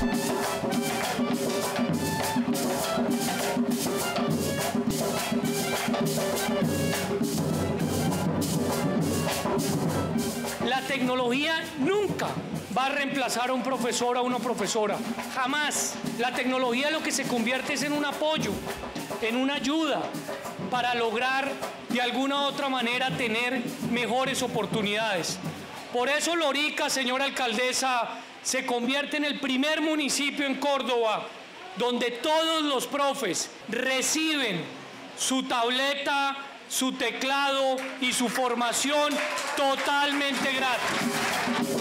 La tecnología nunca va a reemplazar a un profesor o a una profesora, jamás. La tecnología lo que se convierte es en un apoyo, en una ayuda para lograr de alguna u otra manera tener mejores oportunidades. Por eso Lorica, señora alcaldesa, se convierte en el primer municipio en Córdoba donde todos los profes reciben su tableta, su teclado y su formación totalmente gratis.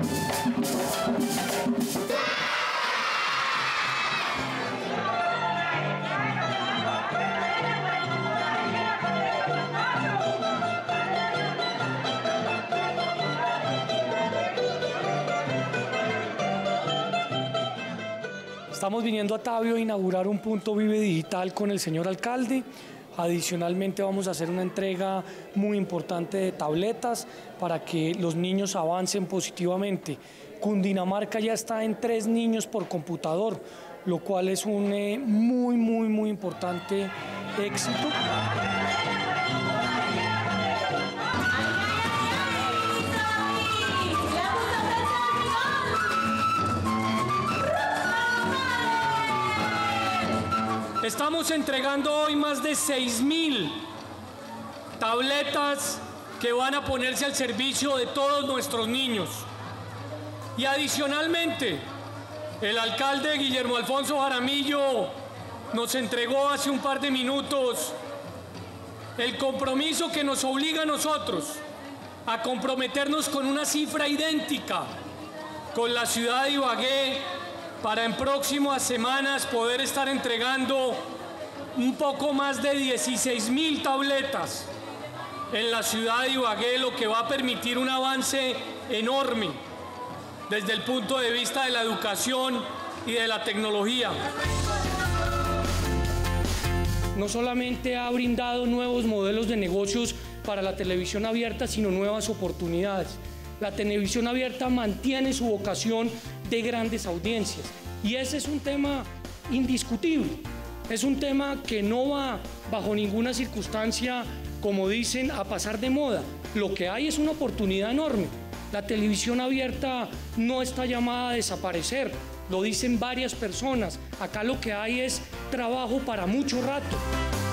Estamos viniendo a Tabio a inaugurar un punto Vive Digital con el señor alcalde. Adicionalmente vamos a hacer una entrega muy importante de tabletas para que los niños avancen positivamente. Cundinamarca ya está en 3 niños por computador, lo cual es un muy importante éxito. Estamos entregando hoy más de 6.000 tabletas que van a ponerse al servicio de todos nuestros niños. Y adicionalmente, el alcalde Guillermo Alfonso Jaramillo nos entregó hace un par de minutos el compromiso que nos obliga a nosotros a comprometernos con una cifra idéntica con la ciudad de Ibagué, para en próximas semanas poder estar entregando un poco más de 16.000 tabletas en la ciudad de Ibagué, lo que va a permitir un avance enorme desde el punto de vista de la educación y de la tecnología. No solamente ha brindado nuevos modelos de negocios para la televisión abierta, sino nuevas oportunidades. La televisión abierta mantiene su vocación de grandes audiencias y ese es un tema indiscutible, es un tema que no va bajo ninguna circunstancia, como dicen, a pasar de moda. Lo que hay es una oportunidad enorme. La televisión abierta no está llamada a desaparecer, lo dicen varias personas. Acá lo que hay es trabajo para mucho rato.